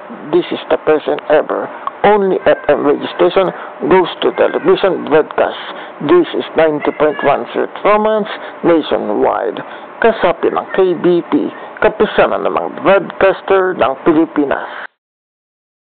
This is the first and ever only FM radio station goes to television broadcast. This is 90.1 Sweet Romance nationwide. Kasapi ng KBP, kapisanan ng mga broadcaster ng Pilipinas.